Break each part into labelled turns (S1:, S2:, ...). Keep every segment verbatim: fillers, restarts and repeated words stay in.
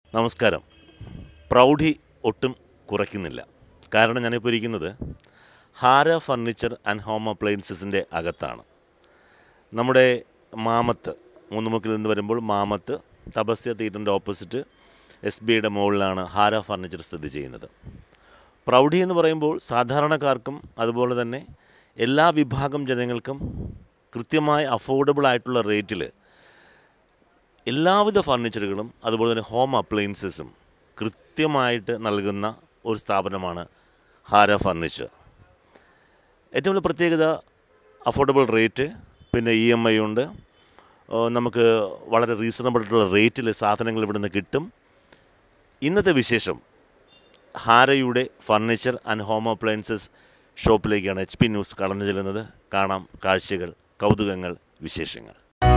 S1: നമസ്കാരം. പ്രൗഢി ഒട്ടും കുറയ്ക്കുന്നില്ല. കാരണം ഞാനിപ്പോൾ ഇരിക്കുന്നത് ഹാര ഫർണിച്ചർ ആൻഡ് ഹോം അപ്ലയൻസസിൻ്റെ അകത്താണ്. നമ്മുടെ മാമത്ത് മൂന്നുമുക്കിൽ നിന്ന് വരുമ്പോൾ മാമത്ത് തപസ്യ തിയേറ്ററിൻ്റെ ഓപ്പോസിറ്റ് എസ് ബി ഐയുടെ മുകളിലാണ് ഹാര ഫർണിച്ചർ സ്ഥിതി ചെയ്യുന്നത്. പ്രൗഢി എന്ന് പറയുമ്പോൾ സാധാരണക്കാർക്കും അതുപോലെ തന്നെ എല്ലാ വിഭാഗം ജനങ്ങൾക്കും കൃത്യമായി അഫോർഡബിൾ ആയിട്ടുള്ള റേറ്റിൽ എല്ലാവിധ ഫർണിച്ചറുകളും അതുപോലെ തന്നെ ഹോം അപ്ലയൻസസും കൃത്യമായിട്ട് നൽകുന്ന ഒരു സ്ഥാപനമാണ് ഹാര ഫർണിച്ചർ. ഏറ്റവും വലിയ പ്രത്യേകത അഫോർഡബിൾ റേറ്റ്, പിന്നെ ഇ എം ഐ ഉണ്ട്. നമുക്ക് വളരെ റീസണബിൾ ആയിട്ടുള്ള റേറ്റിൽ സാധനങ്ങൾ ഇവിടെ നിന്ന് കിട്ടും. ഇന്നത്തെ വിശേഷം ഹാരയുടെ ഫർണിച്ചർ ആൻഡ് ഹോം അപ്ലയൻസസ് ഷോപ്പിലേക്കാണ് എച്ച് പി ന്യൂസ് കടന്നു ചെല്ലുന്നത്. കാണാം കാഴ്ചകൾ, കൗതുകങ്ങൾ, വിശേഷങ്ങൾ.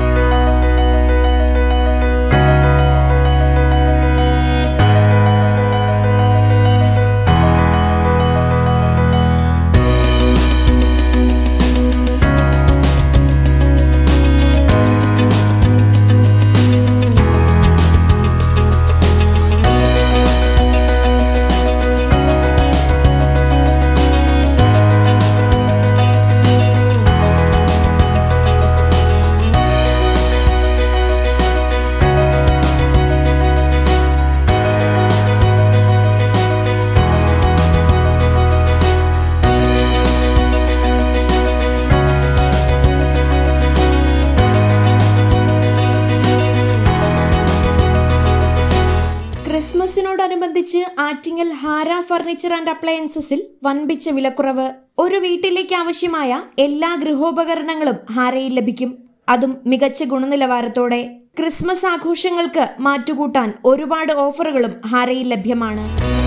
S2: ക്രിസ്മസിനോടനുബന്ധിച്ച് ആറ്റിങ്ങൽ ഹാര ഫർണിച്ചർ ആൻഡ് അപ്ലയൻസസിൽ വൻപിച്ച വിലക്കുറവ്. ഒരു വീട്ടിലേക്ക് ആവശ്യമായ എല്ലാ ഗൃഹോപകരണങ്ങളും ഹാരയിൽ ലഭിക്കും, അതും മികച്ച ഗുണനിലവാരത്തോടെ. ക്രിസ്മസ് ആഘോഷങ്ങൾക്ക് മാറ്റുകൂട്ടാൻ ഒരുപാട് ഓഫറുകളും ഹാരയിൽ ലഭ്യമാണ്.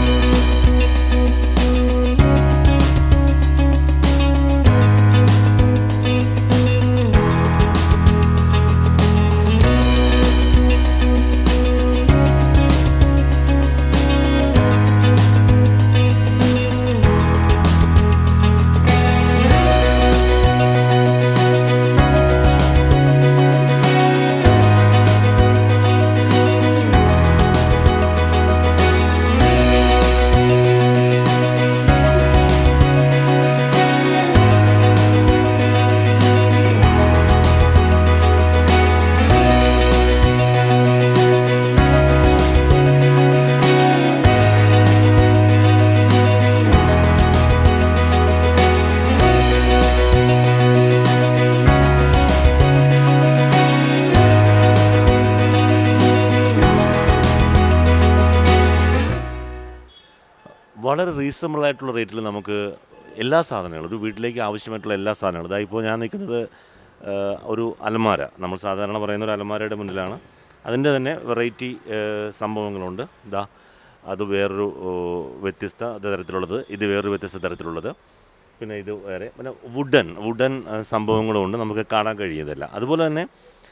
S1: വളരെ റീസണബിൾ ആയിട്ടുള്ള റേറ്റിൽ നമുക്ക് എല്ലാ സാധനങ്ങളും, ഒരു വീട്ടിലേക്ക് ആവശ്യമായിട്ടുള്ള എല്ലാ സാധനങ്ങളും. ഇതാ ഇപ്പോൾ ഞാൻ നിൽക്കുന്നത് ഒരു അലമാര, നമ്മൾ സാധാരണ പറയുന്ന ഒരു അലമാരയുടെ മുന്നിലാണ്. അതിൻ്റെ തന്നെ വെറൈറ്റി സംഭവങ്ങളുണ്ട്. ഇതാ അത് വേറൊരു വ്യത്യസ്ത തരത്തിലുള്ളത്, ഇത് വേറൊരു വ്യത്യസ്ത തരത്തിലുള്ളത്, പിന്നെ ഇത് വേറെ, പിന്നെ വുഡൻ വുഡൻ സംഭവങ്ങളുമുണ്ട്, നമുക്ക് കാണാൻ കഴിയുന്നതല്ല. അതുപോലെ തന്നെ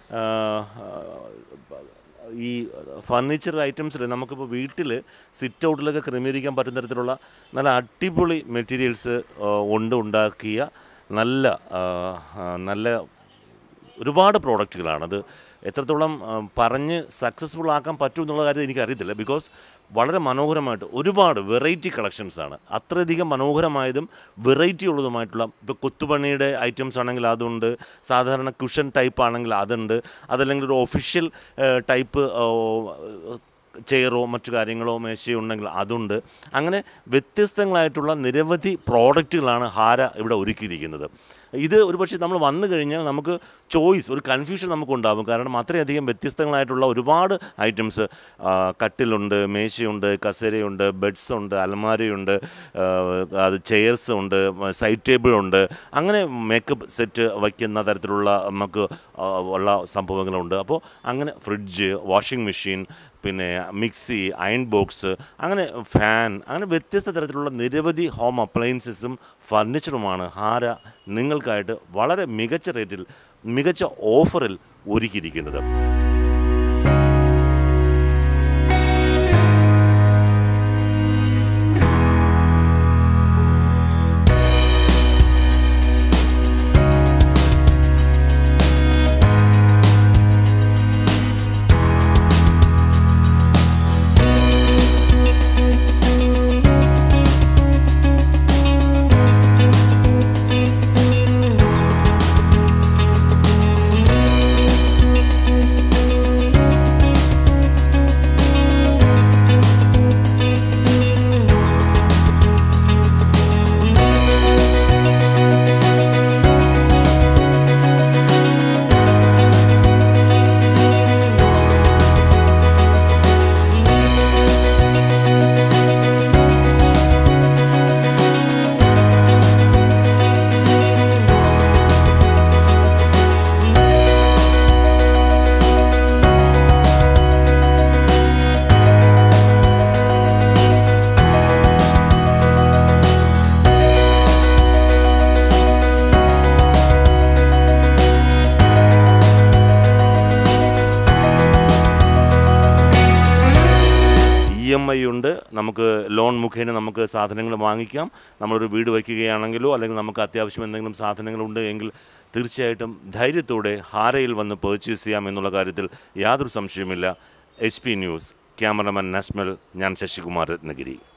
S1: ഈ ഫർണിച്ചർ ഐറ്റംസിൽ നമുക്കിപ്പോൾ വീട്ടിൽ സിറ്റ് ഔട്ടിലൊക്കെ ക്രമീകരിക്കാൻ പറ്റുന്ന തരത്തിലുള്ള നല്ല അടിപൊളി മെറ്റീരിയൽസ് കൊണ്ട് ഉണ്ടാക്കിയ നല്ല നല്ല ഒരുപാട് പ്രോഡക്റ്റുകളാണ്. അത് എത്രത്തോളം പറഞ്ഞ് സക്സസ്ഫുൾ ആക്കാൻ പറ്റും എന്നുള്ള കാര്യം എനിക്കറിയത്തില്ല. ബിക്കോസ് വളരെ മനോഹരമായിട്ട് ഒരുപാട് വെറൈറ്റി കളക്ഷൻസാണ്. അത്രയധികം മനോഹരമായതും വെറൈറ്റി ഉള്ളതുമായിട്ടുള്ള, ഇപ്പോൾ കൊത്തുപണിയുടെ ഐറ്റംസ് ആണെങ്കിൽ അതുണ്ട്, സാധാരണ കുഷൻ ടൈപ്പ് ആണെങ്കിൽ അതുണ്ട്, അതല്ലെങ്കിൽ ഒരു ഒഫീഷ്യൽ ടൈപ്പ് ചെയറോ മറ്റു കാര്യങ്ങളോ മേശയോ ഉണ്ടെങ്കിൽ അതുണ്ട്. അങ്ങനെ വ്യത്യസ്തങ്ങളായിട്ടുള്ള നിരവധി പ്രോഡക്റ്റുകളാണ് ഹാര ഇവിടെ ഒരുക്കിയിരിക്കുന്നത്. ഇത് ഒരുപക്ഷെ നമ്മൾ വന്നു കഴിഞ്ഞാൽ നമുക്ക് ചോയ്സ്, ഒരു കൺഫ്യൂഷൻ നമുക്കുണ്ടാകും. കാരണം അത്രയധികം വ്യത്യസ്തങ്ങളായിട്ടുള്ള ഒരുപാട് ഐറ്റംസ്, കട്ടിലുണ്ട്, മേശയുണ്ട്, കസേരയുണ്ട്, ബെഡ്സ് ഉണ്ട്, അലമാരയുണ്ട്, അത് ചെയർസ് ഉണ്ട്, സൈഡ് ടേബിളുണ്ട്, അങ്ങനെ മേക്കപ്പ് സെറ്റ് വയ്ക്കുന്ന തരത്തിലുള്ള നമുക്ക് ഉള്ള സംഭവങ്ങളുണ്ട്. അപ്പോൾ അങ്ങനെ ഫ്രിഡ്ജ്, വാഷിംഗ് മെഷീൻ, പിന്നെ മിക്സി, അയൺ ബോക്സ്, അങ്ങനെ ഫാൻ, അങ്ങനെ വ്യത്യസ്ത തരത്തിലുള്ള നിരവധി ഹോം അപ്ലയൻസസും ഫർണിച്ചറുമാണ് ഹാര നിങ്ങൾക്കായിട്ട് വളരെ മികച്ച റേറ്റിൽ, മികച്ച ഓഫറിൽ ഒരുക്കിയിരിക്കുന്നത്. ഇ എം ഐ ഉണ്ട്, നമുക്ക് ലോൺ മുഖേന നമുക്ക് സാധനങ്ങൾ വാങ്ങിക്കാം. നമ്മളൊരു വീട് വയ്ക്കുകയാണെങ്കിലോ അല്ലെങ്കിൽ നമുക്ക് അത്യാവശ്യം എന്തെങ്കിലും സാധനങ്ങളുണ്ട് എങ്കിൽ തീർച്ചയായിട്ടും ധൈര്യത്തോടെ ഹാരയിൽ വന്ന് പർച്ചേസ് ചെയ്യാം എന്നുള്ള കാര്യത്തിൽ യാതൊരു സംശയവുമില്ല. H P news, cameraman Nasmal, ഞാൻ ശശികുമാർ രത്നഗിരി.